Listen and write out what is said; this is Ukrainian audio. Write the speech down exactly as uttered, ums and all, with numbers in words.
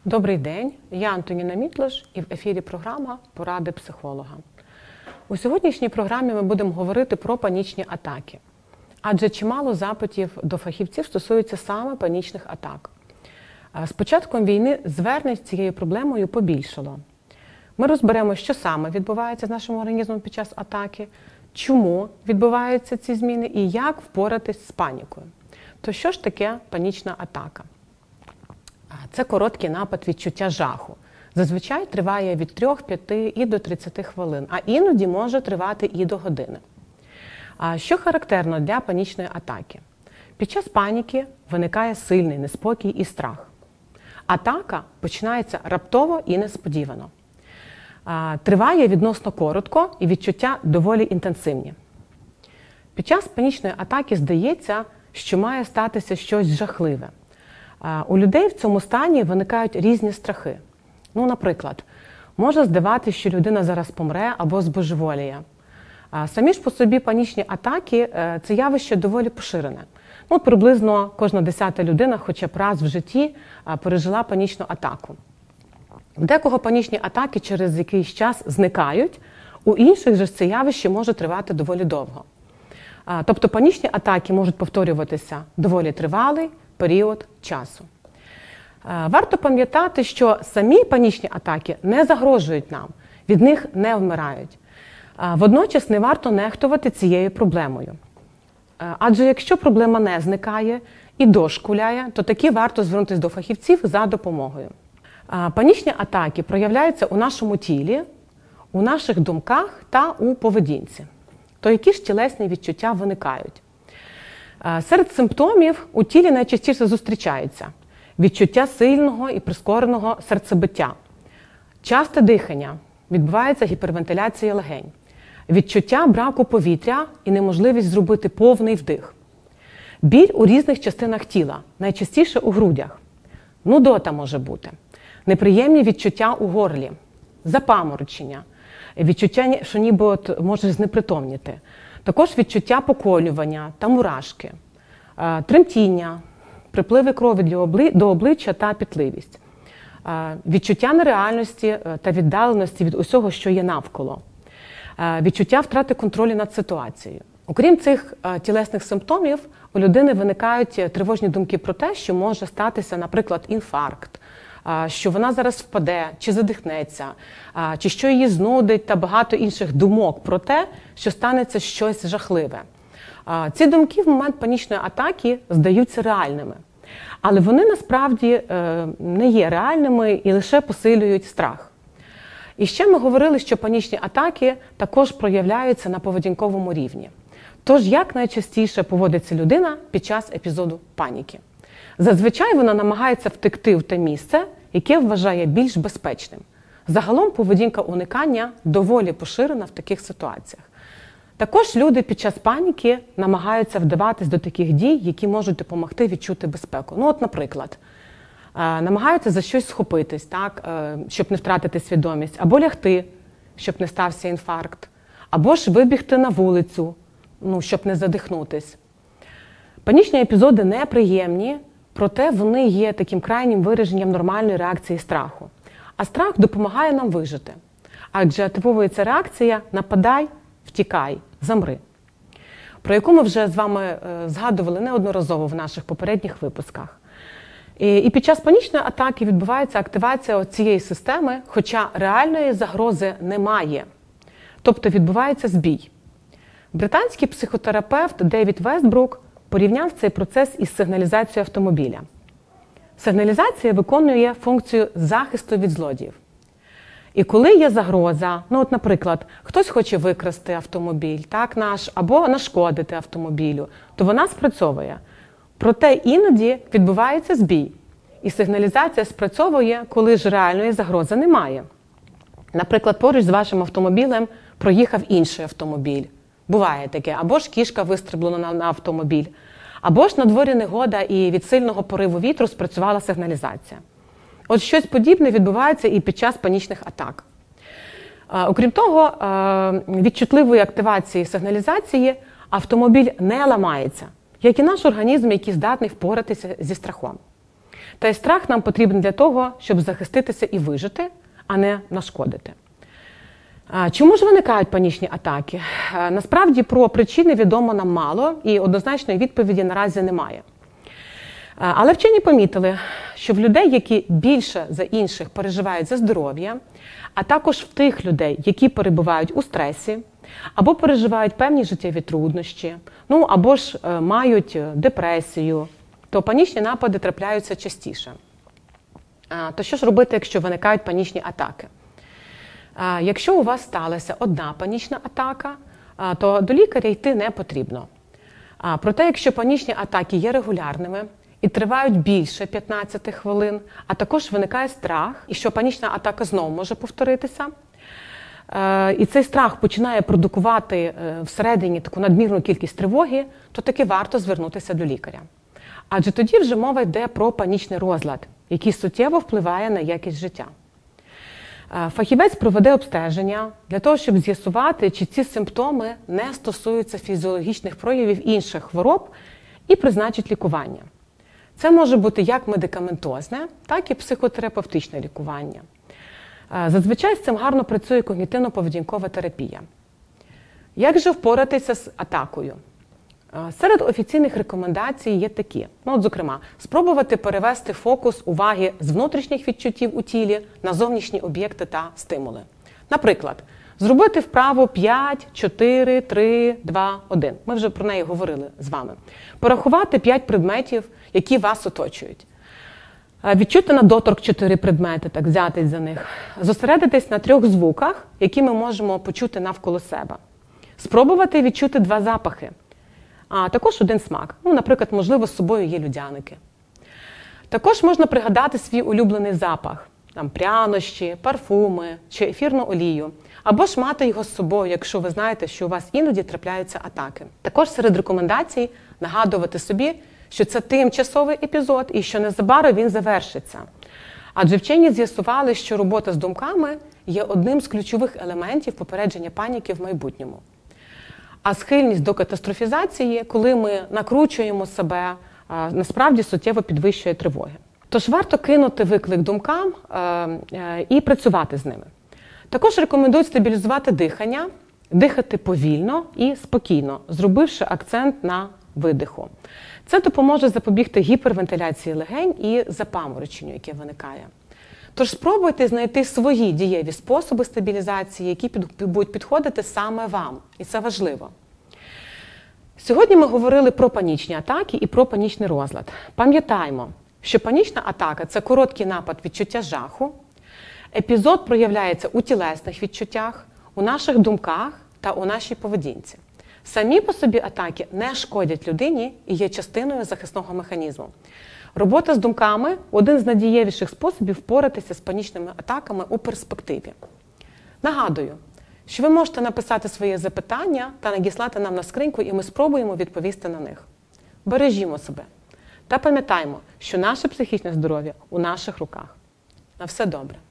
Добрий день, я Антоніна Мітлош і в ефірі програма «Поради психолога». У сьогоднішній програмі ми будемо говорити про панічні атаки. Адже чимало запитів до фахівців стосуються саме панічних атак. З початком війни звернень з цією проблемою побільшало. Ми розберемо, що саме відбувається з нашим організмом під час атаки, чому відбуваються ці зміни і як впоратись з панікою. То що ж таке панічна атака? Це короткий напад відчуття жаху. Зазвичай триває від трьох-п'яти і до тридцяти хвилин, а іноді може тривати і до години. Що характерно для панічної атаки? Під час паніки виникає сильний неспокій і страх. Атака починається раптово і несподівано. Триває відносно коротко і відчуття доволі інтенсивні. Під час панічної атаки здається, що має статися щось жахливе. У людей в цьому стані виникають різні страхи. Ну, наприклад, може здаватися, що людина зараз помре або збожеволіє. Самі ж по собі панічні атаки – це явище доволі поширене. Ну, приблизно кожна десята людина хоча б раз в житті пережила панічну атаку. У декого панічні атаки через якийсь час зникають, у інших же це явище може тривати доволі довго. Тобто панічні атаки можуть повторюватися доволі тривалий період часу. Варто пам'ятати, що самі панічні атаки не загрожують нам, від них не вмирають. Водночас не варто нехтувати цією проблемою. Адже якщо проблема не зникає і дошкуляє, то таки варто звернутися до фахівців за допомогою. Панічні атаки проявляються у нашому тілі, у наших думках та у поведінці. То які ж тілесні відчуття виникають? Серед симптомів у тілі найчастіше зустрічаються відчуття сильного і прискореного серцебиття, часте дихання, відбувається гіпервентиляція легень, відчуття браку повітря і неможливість зробити повний вдих, біль у різних частинах тіла, найчастіше у грудях, нудота може бути, неприємні відчуття у горлі, запаморочення, відчуття, що ніби от можеш знепритомніти, також відчуття поколювання та мурашки, тремтіння, припливи крові до обличчя та пітливість, відчуття нереальності та віддаленості від усього, що є навколо, відчуття втрати контролю над ситуацією. Окрім цих тілесних симптомів, у людини виникають тривожні думки про те, що може статися, наприклад, інфаркт, що вона зараз впаде, чи задихнеться, чи що її знудить та багато інших думок про те, що станеться щось жахливе. Ці думки в момент панічної атаки здаються реальними, але вони насправді не є реальними і лише посилюють страх. І ще ми говорили, що панічні атаки також проявляються на поведінковому рівні. Тож, як найчастіше поводиться людина під час епізоду паніки? Зазвичай вона намагається втекти в те місце, яке вважає більш безпечним. Загалом поведінка уникання доволі поширена в таких ситуаціях. Також люди під час паніки намагаються вдаватись до таких дій, які можуть допомогти відчути безпеку. Ну от, наприклад, намагаються за щось схопитись, так, щоб не втратити свідомість, або лягти, щоб не стався інфаркт, або ж вибігти на вулицю, ну, щоб не задихнутись. Панічні епізоди неприємні, проте вони є таким крайнім вираженням нормальної реакції страху. А страх допомагає нам вижити. Адже активовується реакція «нападай, втікай, замри», про яку ми вже з вами згадували неодноразово в наших попередніх випусках. І під час панічної атаки відбувається активація цієї системи, хоча реальної загрози немає. Тобто відбувається збій. Британський психотерапевт Девід Вестбрук порівняв цей процес із сигналізацією автомобіля. Сигналізація виконує функцію захисту від злодіїв. І коли є загроза, ну от, наприклад, хтось хоче викрасти автомобіль, так, наш, або нашкодити автомобілю, то вона спрацьовує. Проте іноді відбувається збій. І сигналізація спрацьовує, коли ж реальної загрози немає. Наприклад, поруч з вашим автомобілем проїхав інший автомобіль. Буває таке. Або ж кішка вистрибнула на автомобіль. Або ж на дворі негода і від сильного пориву вітру спрацювала сигналізація. От щось подібне відбувається і під час панічних атак. Окрім того, від чутливої активації сигналізації автомобіль не ламається, як і наш організм, який здатний впоратися зі страхом. Та й страх нам потрібен для того, щоб захиститися і вижити, а не нашкодити. Чому ж виникають панічні атаки? Насправді про причини відомо нам мало і однозначної відповіді наразі немає. Але вчені помітили, що в людей, які більше за інших переживають за здоров'я, а також в тих людей, які перебувають у стресі, або переживають певні життєві труднощі, ну або ж мають депресію, то панічні напади трапляються частіше. То що ж робити, якщо виникають панічні атаки? Якщо у вас сталася одна панічна атака, то до лікаря йти не потрібно. Проте, якщо панічні атаки є регулярними і тривають більше п'ятнадцяти хвилин, а також виникає страх, і що панічна атака знову може повторитися, і цей страх починає продукувати всередині таку надмірну кількість тривоги, то таки варто звернутися до лікаря. Адже тоді вже мова йде про панічний розлад, який суттєво впливає на якість життя. Фахівець проведе обстеження для того, щоб з'ясувати, чи ці симптоми не стосуються фізіологічних проявів інших хвороб і призначить лікування. Це може бути як медикаментозне, так і психотерапевтичне лікування. Зазвичай з цим гарно працює когнітивно-поведінкова терапія. Як же впоратися з атакою? Серед офіційних рекомендацій є такі. Ну, от, зокрема, спробувати перевести фокус уваги з внутрішніх відчуттів у тілі на зовнішні об'єкти та стимули. Наприклад, зробити вправу п'ять, чотири, три, два, один. Ми вже про неї говорили з вами. Порахувати п'ять предметів, які вас оточують. Відчути на доторк чотири предмети, так, взятись за них. Зосередитись на трьох звуках, які ми можемо почути навколо себе. Спробувати відчути два запахи. А також один смак. Ну, наприклад, можливо, з собою є людяники. Також можна пригадати свій улюблений запах. Там прянощі, парфуми чи ефірну олію. Або ж мати його з собою, якщо ви знаєте, що у вас іноді трапляються атаки. Також серед рекомендацій нагадувати собі, що це тимчасовий епізод і що незабаром він завершиться. Адже вчені з'ясували, що робота з думками є одним з ключових елементів попередження паніки в майбутньому. А схильність до катастрофізації, коли ми накручуємо себе, насправді суттєво підвищує тривоги. Тож варто кинути виклик думкам і працювати з ними. Також рекомендують стабілізувати дихання, дихати повільно і спокійно, зробивши акцент на видиху. Це допоможе запобігти гіпервентиляції легень і запамороченню, яке виникає. Тож спробуйте знайти свої дієві способи стабілізації, які будуть підходити саме вам. І це важливо. Сьогодні ми говорили про панічні атаки і про панічний розлад. Пам'ятаємо, що панічна атака – це короткий напад відчуття жаху. Епізод проявляється у тілесних відчуттях, у наших думках та у нашій поведінці. Самі по собі атаки не шкодять людині і є частиною захисного механізму. Робота з думками – один з найдієвіших способів впоратися з панічними атаками у перспективі. Нагадую, що ви можете написати свої запитання та надіслати нам на скриньку, і ми спробуємо відповісти на них. Бережімо себе та пам'ятаємо, що наше психічне здоров'я у наших руках. На все добре!